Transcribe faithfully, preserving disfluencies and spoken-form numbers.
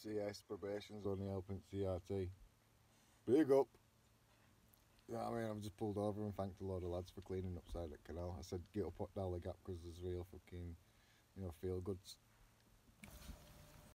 C S probation's only helping C R T. Big up. Yeah, I mean, I've just pulled over and thanked a load of lads for cleaning up side of the canal. I said, get up down the gap because there's real fucking, you know, feel good